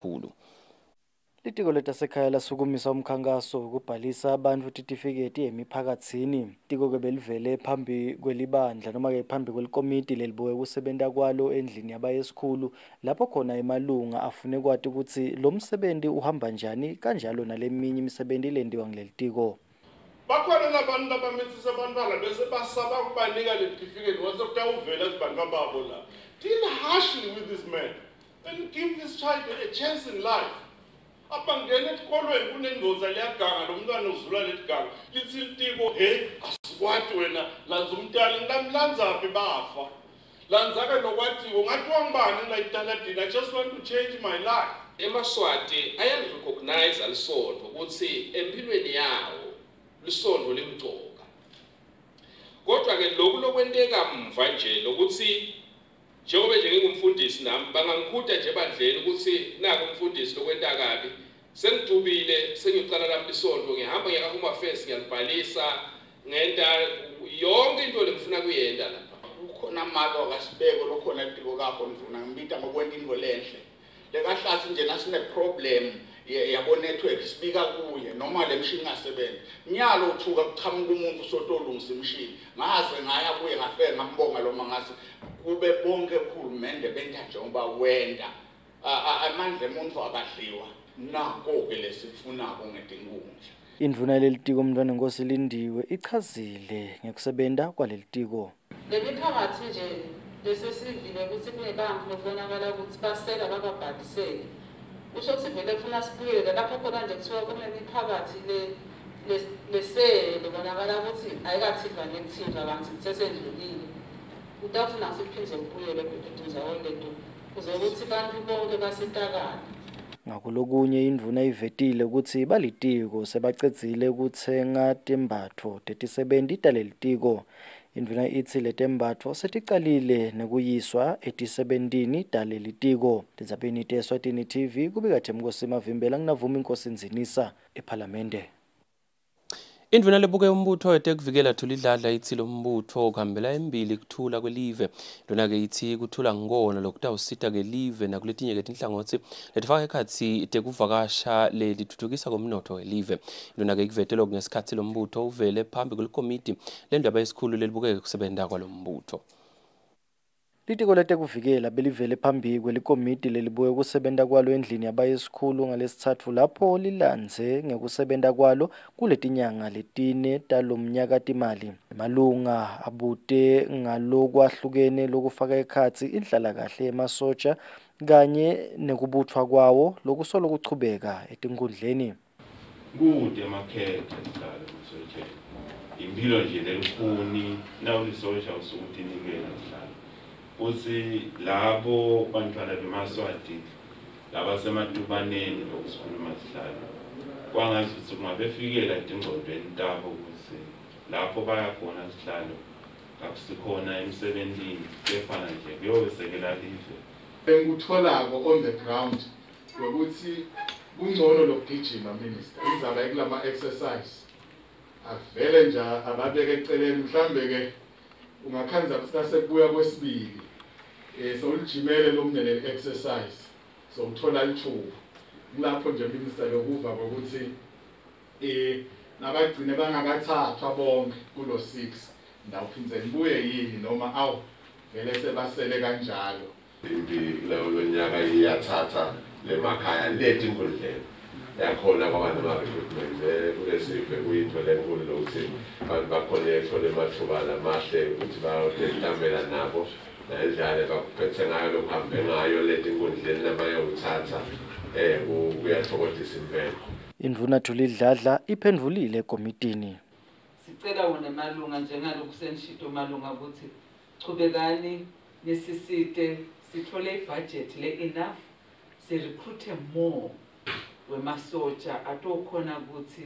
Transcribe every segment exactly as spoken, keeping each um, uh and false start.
khulu. Litiko letasekhaya lasukumisa umkhankaso wokubhalisa abantu titifiketi emiphakathini. Tiko ke belivele phambi kwelibandla noma ke phambi kwelikomiti lelibuye kusebenta kwalo endlini yabayesikhulu lapho khona emalunga afune kwati ukuthi lo msebenzi uhamba njani kanjalo naleminye imisebenzi lendiwa ngelitiko. Bakhona labantu labamithisa abantwana bese basaba ukubanika le certificate wase kutawuvela sibantwa babo la. Deal harshly with this man and give this child a chance in life. Abangena esikolweni kunendoza liyaganga lo mntwana uzula letiganga lithi litiko he asikwati wena lanza umntwana ngilamlanzaphi bafa lanzaka lokwathi ungathi wangibani la italadini I just want to change my life. eMaswati ayarecognize alisonto ukuthi empilweni yawo lisonto limgcoka kodwa ke lokhu lokwenteka mva nje lokuthi njengoba nje ngingumfundisi nami bangangikhuta nje bandleni ukuthi naka umfundisi lokwenta kabi sengijubile sengicala lami lisonto ngihamba ngiya kuma fence ngiyalibhalisa ngenta yonke into lengifuna kuyenda lapha ukhona malo akasibeko lokhona litiko kakho ngifuna ngibita ngokwenta into lenhle lekahlasi nje nasine problem yabo network sibika kuye noma le machine ngasebenzi nyalo uthuka kuchamuka umuntu sotolungisa imashini ngaze ngaya kuye ngafeka ngambonga lo mangasi kube bonke uhulumende benta njengoba wenda amandla emuntu akadliwa nako ke lesifunako ngedinkundla. Indvuna lelitiko umntwana Nkosi Lindiwe ichazile ngekusebenza kwalelitiko. Lemiphakathi nje lesesivile ukuthi kunebantu lokubonakala ukuthi basela bababhalisele. Usho ukuthi vele kufuna sibuyele lapho khona nje kuthiwa kunemiphakathi le lesele bonakala ukuthi ayikathidwa nekuthidwa abantu sesendlulile. Utafuna siphindze kubuyele kududuza olento kuze ukuthi abantu bonke basitakala. Ngakulokunye indvuna ivetile ukuthi balitiko sebacedzile ukutsenga tembatfo tetisebenzi talelitiko. Indvuna ithi letembatfo seticalile nekuyiswa etisebentini talelitiko. Tindzabeni te-Eswatini T V kubika Themkosi Mavimbela nginavuma Inkosi Nzinisa ePhalamende. Indvuna lebuke umbutho wetekuvikela thulidladla ithi lo mbutho kuhambela embili kuthula kwelive. Lona ke ithi kuthula ngona lokutawusita ke live nakuletinye ke tinhlangothi letifaka ekhatsi tekuvakasha letithuthukisa komnotho welive. Lona ke ikuvetelo ngesikhathi lo mbutho uvele phambi kwelikomiti lendaba esikhulu lelibuke kusebenza kwalo mbutho. Litiko letekuvikela belivele phambi kwelikomiti lelibuye kusebenta kwalo endlini yabayesikhulu ngalesithathu lapho lilandze ngekusebenza kwalo kuletinyanga letine talomnyaka timali. Malunga abute ngalokwahlukene lokufaka ekhatsi inhlalakahle emasotsha kanye nekubutfwa kwawo lokusolo kuchubeka etinkundleni. Kude emakhekhe njalo kusotshe. Impilo nje lelufuni nawulisosha usukuthi inikela njalo. Uthi labo bantwana beMaswati laba sematubaneni lokusikhuluma sihlalo kwangazi ukuthi kungabefikela ingqondweni tabo ukuthi lapho bayakhona sihlalo akusikhona emsebenzini efana nje kuyosekela live engutholako on the ground ukuthi kungcono lokugijima minister izaba ekulama exercise avele nje ababeke eceleni mhlambe ke ungakhanza kusasekubuya kwesibili eh so ulijimele lomnene exercise so uthola ithuba kulapho nje minister lokuva ukuthi eh nabagcine bangakathathwa bonke kulo six ndawuphindze libuye yini noma awu vele sebasele kanjalo imbi lawo lonyaka iyathatha lemakhaya leti inkundleni yakhona kwabantu ababekhulumele kulesife kuyithole enkulu lokuthi abantu bakhona ethole emathuba lamahle ukuthi bayotambela nabo nendlela bakuphethe ngayo lokuhambe ngayo leti inkundleni nabayothatha eh kuyathokozisa impela. Indvuna Thulidladla iphendvulile ekomitini. Sicela wona malunga njengalokhu senishito malunga ukuthi chubekani nesisite sithole ibudget le enough si recruit more wemasotsha atokhona ukuthi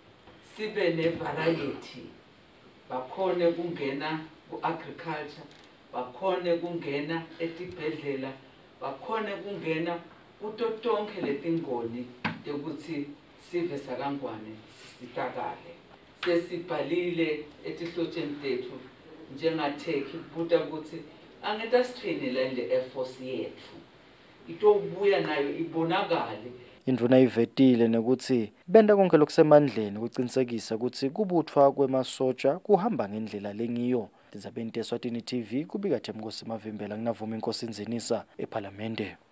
sibe ne variety bakhone kungena ku agriculture bakhone kungena etibhedlela bakhone kungena kuto tonke letingoni ukuthi sive sakangwane sitakale sesibhalile etihlotsheni tethu njengatheki buta ukuthi angeta strain le Air Force yethu itobuya nayo ibonakale. Indvuna ivetile nekuthi benta konke lokusemandleni ukuqinisekisa ukuthi kubuthwa kwemasotsha kuhamba ngendlela lengiyo. Ndizabente Eswatini T V kubika Themkosi Mavimbela nginavuma inkosi inzinisa eParliamente.